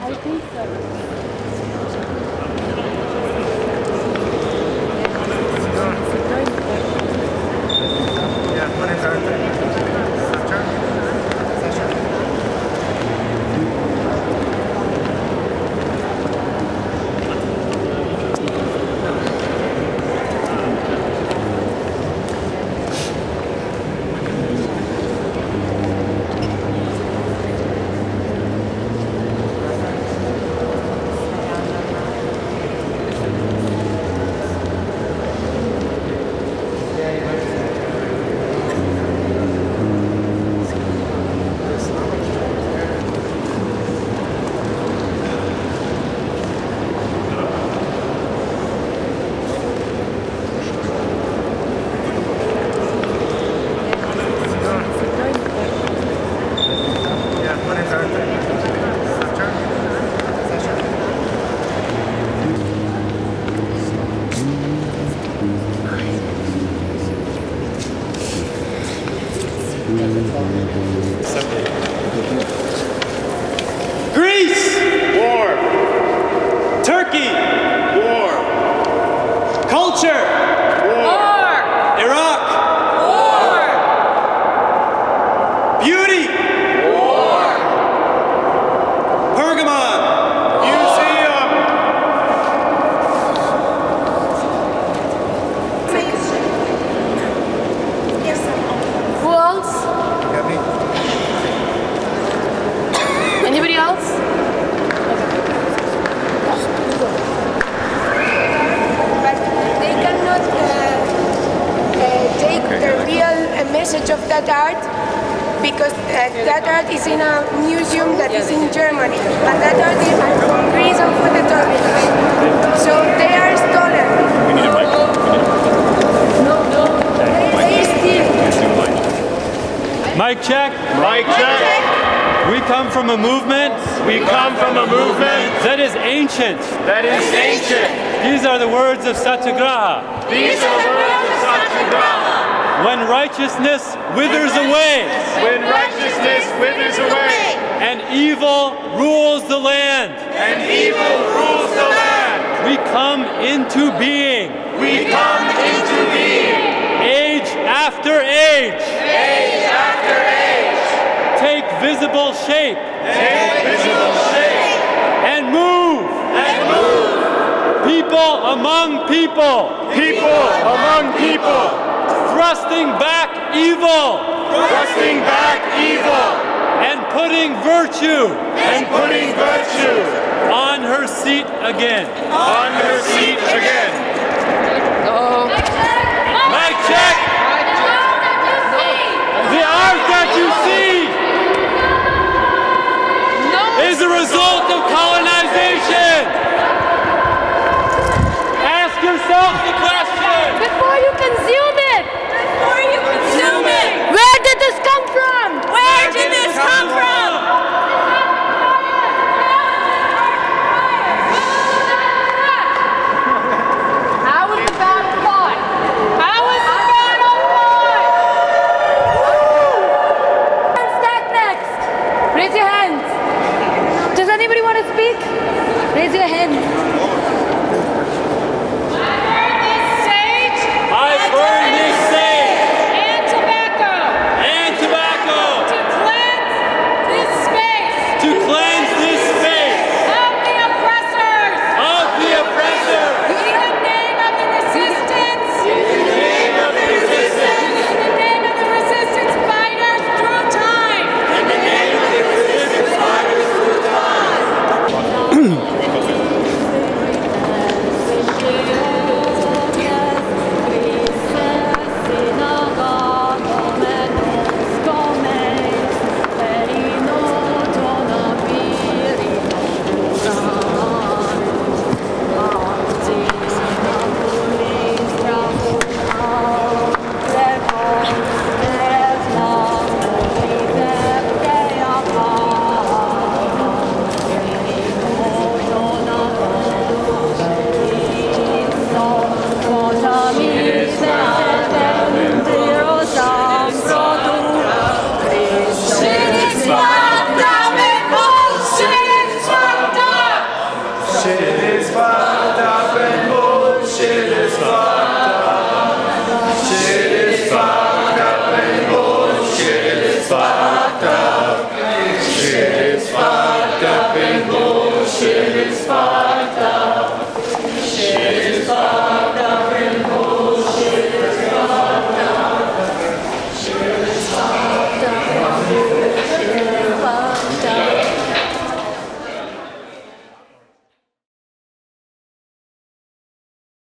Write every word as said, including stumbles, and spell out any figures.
I think so. Greece! War! Turkey! War! Culture! War! Iraq! War! Beauty! War! Pergamon! Museum! Who else? Anybody else? But they cannot uh, uh, take the real uh, message of that art because uh, that art is in a museum that is in Germany, and that art is from Greece and for the Turkish. So they are stolen. We need a mic. No, no. They steal. Mic check. Mic check. We come from a movement We come from a movement that is ancient. that is ancient. These are the words of Satyagraha. These are the words of Satyagraha. When righteousness withers away When righteousness withers away and evil rules the land, and evil rules the land, we come into being, we come into being, age after age. age after age, Take visible shape take visible shape, and move. and move. People among people, People among people, thrusting back evil thrusting back evil, and putting virtue and putting virtue on her seat again. on her seat again. Mic check. The art that you see is a result of colonization. Ask yourself the question. Before you consume it! Before you consume it, Where did this come from? where did this come from? shit is fine.